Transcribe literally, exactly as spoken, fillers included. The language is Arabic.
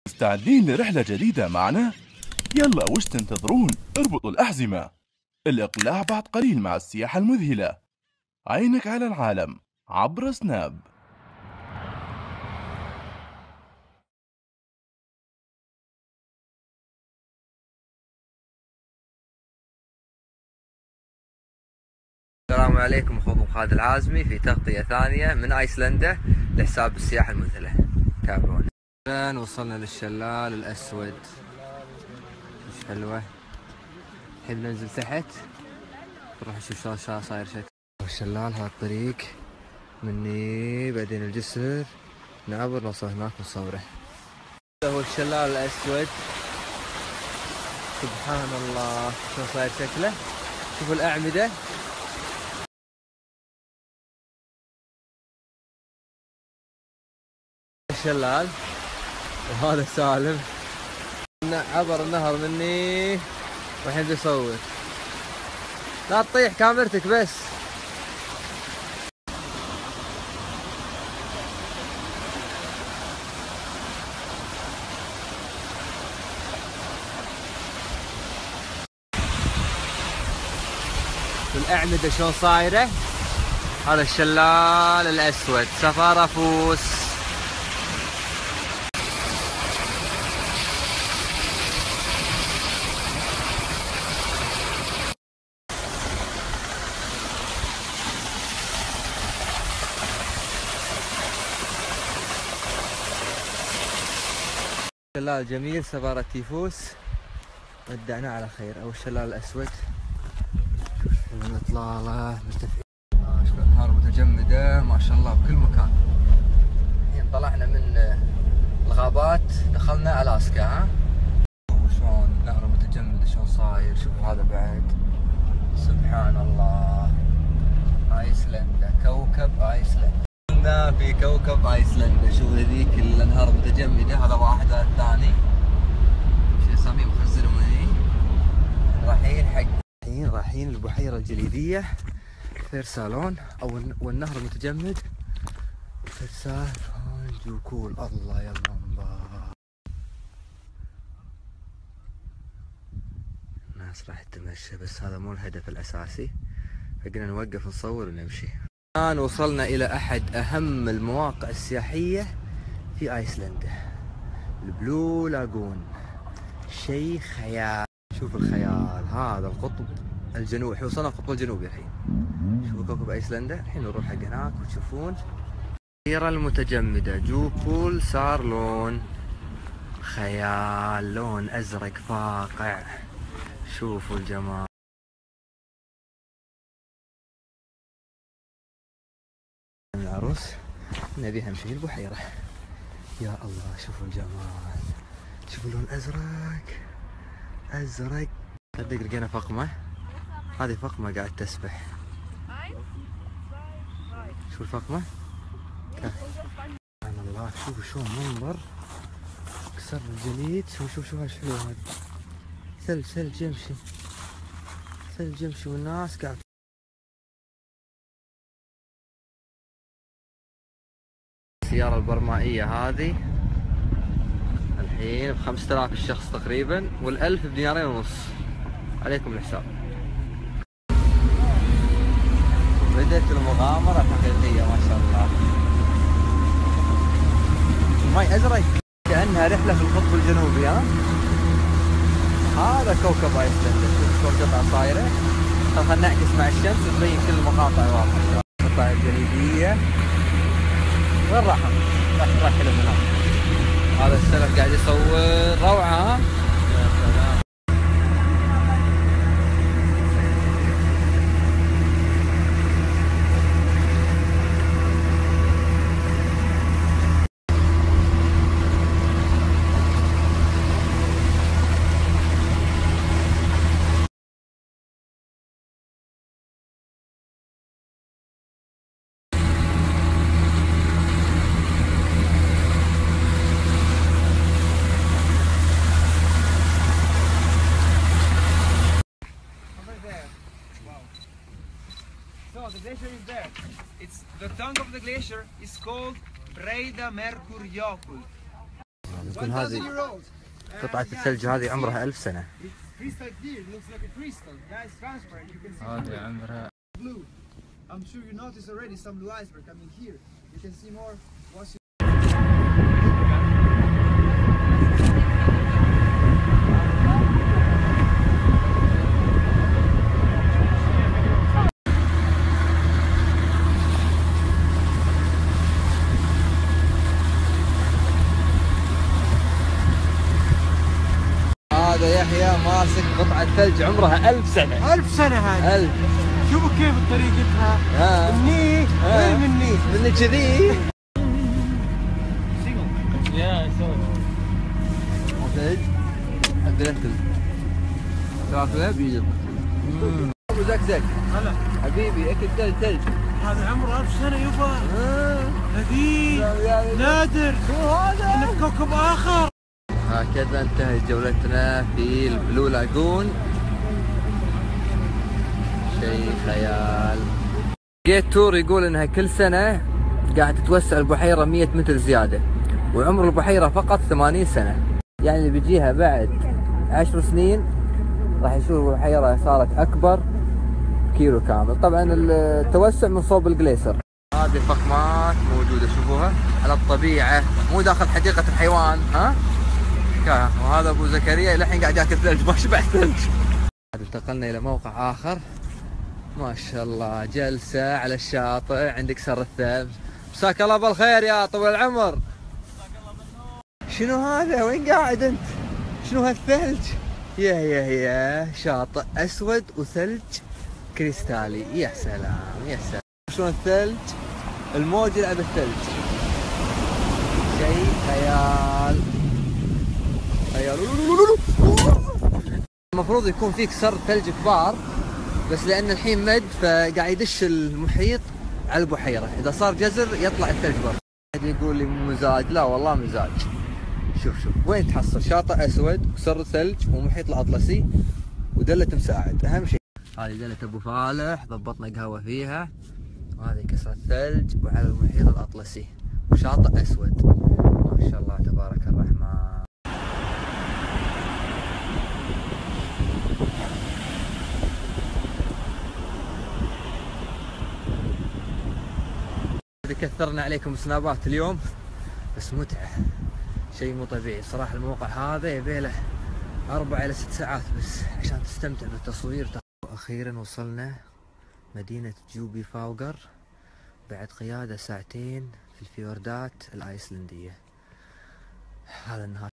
مستعدين لرحلة جديدة معنا؟ يلا وش تنتظرون؟ اربطوا الأحزمة. الإقلاع بعد قليل مع السياحة المذهلة. عينك على العالم عبر سناب. السلام عليكم، اخوكم خالد العازمي في تغطية ثانية من ايسلندا لحساب السياحة المذهلة. تابعونا. الآن وصلنا للشلال الأسود، مش حلوة. الحين ننزل تحت نروح نشوف شلون صاير شكل الشلال. هذا الطريق مني بعدين الجسر نعبر نوصل هناك ونصوره. هذا هو الشلال الأسود، سبحان الله شلون صاير شكله. شوفوا الأعمدة، الشلال. وهذا سالم عبر النهر مني والحين بيصور. لا تطيح كاميرتك بس. الأعمدة شلون صايرة. هذا الشلال الأسود سفارفوس. شلال جميل سفارة تيفوس، ودعناه على خير. او الشلال الاسود الاطلاله مرتفعين، شوف الانهار متجمده ما شاء الله بكل مكان. الحين طلعنا من الغابات دخلنا الاسكا. ها شلون النهر متجمده شلون صاير. شوفوا هذا بعد، سبحان الله. ايسلندا كوكب ايسلندا، في كوكب ايسلندا. شوف هذيك الانهار متجمده، هذا واحد هذا الثاني شو اسميه مخزن مني. رايحين حق الحين رايحين البحيره الجليديه فيرسالون او والنهر المتجمد فيرسالون جوكول. الله يلا انبار. الناس راح تتمشى بس هذا مو الهدف الاساسي، فقلنا نوقف نصور ونمشي. الآن وصلنا إلى أحد أهم المواقع السياحية في أيسلندا، البلو لاغون. شيء خيال. شوف الخيال، هذا القطب الجنوبي. احنا وصلنا القطب الجنوبي الحين. شوفوا كوكب أيسلندا. الحين نروح حق هناك وتشوفون البحيرة المتجمدة جوكول. صار لون خيال، لون أزرق فاقع. شوفوا الجمال. العروس نبيها نمشي البحيرة. يا الله شوفوا الجمال، شوفوا اللون أزرق أزرق. صدق لقينا فقمة، هذه فقمة قاعد تسبح. شوفوا الفقمة. سبحان الله شوفوا شلون منظر كسر الجليد. شوف شوف شوف ايش حلو هذا. ثلج ثلج يمشي، ثلج يمشي والناس قاعد. السيارة البرمائية هذه الحين بخمسة آلاف الشخص تقريبا، والألف بدينارين ونص. عليكم الحساب. بدأت المغامرة حقيقية ما شاء الله. الماء أزرق كأنها رحلة في القطب الجنوبي. ها هذا كوكب ايسلندا. شوف شلون قطعة صايرة. خلنا نعكس مع الشمس وتبين كل المقاطع واضحة. القطع الجليدية. وين راح؟ راح راح حلو من هنا. هذا السلف قاعد يصور روعة. يا سلام. So the glacier is there. It's the tongue of the glacier is called Breida Merkur Jökull. يمكن هذه قطعة الثلج هذه عمرها ألف سنة. هذه عمرها. I'm sure you noticed already some blue iceberg coming here. You can see more once you هذا يحيى ماسك قطعة ثلج عمرها ألف سنة. ألف سنة هذه. ألف. شوفوا كيف طريقتها. ها. مني غير مني. مني كذي. يا سوي. ثلج. عندنا ثلج. شافه بيجي. ابو زكزك. هلا. حبيبي اكل ثلج ثلج. هذا عمره ألف سنة يبا. هذي نادر. شو هذا؟ احنا في كوكب آخر. هكذا انتهت جولتنا في البلو لاجون. شيء خيال. جيت تور يقول انها كل سنة قاعد تتوسع البحيرة مية متر زيادة، وعمر البحيرة فقط ثمانين سنة. يعني اللي بيجيها بعد عشر سنين راح يشوف البحيرة صارت أكبر كيلو كامل. طبعا التوسع من صوب الجليسر. هذه الفخمات موجودة شوفوها على الطبيعة، مو داخل حديقة الحيوان. ها؟ وهذا ابو زكريا الحين قاعد ياكل ثلج، ما شبع ثلج. انتقلنا الى موقع اخر. ما شاء الله جلسة على الشاطئ عند كسر الثلج. مساك الله بالخير يا طويل العمر. شنو هذا؟ وين قاعد انت؟ شنو هالثلج؟ يا يا يا شاطئ اسود وثلج كريستالي. يا سلام يا سلام. شلون الثلج؟ الموج يلعب الثلج. شيء خيال. المفروض يكون في كسر ثلج كبار، بس لان الحين مد فقاعد يدش المحيط على البحيره. اذا صار جزر يطلع الثلج برا. احد يقول لي مزاج، لا والله مزاج. شوف شوف وين تحصل شاطئ اسود وكسر ثلج ومحيط الاطلسي ودله مساعد. اهم شيء هذه دله ابو فالح ضبطنا قهوه فيها، وهذه كسر الثلج وعلى المحيط الاطلسي وشاطئ اسود. ما شاء الله تبارك الرحمن. كثرنا عليكم سنابات اليوم، بس متعة شيء مو طبيعي صراحة. الموقع هذا يبيله أربع إلى ست ساعات بس عشان تستمتع بالتصوير. وأخيرا وصلنا مدينة جوبي فاوغر بعد قيادة ساعتين في الفيوردات الآيسلندية. هذا النهار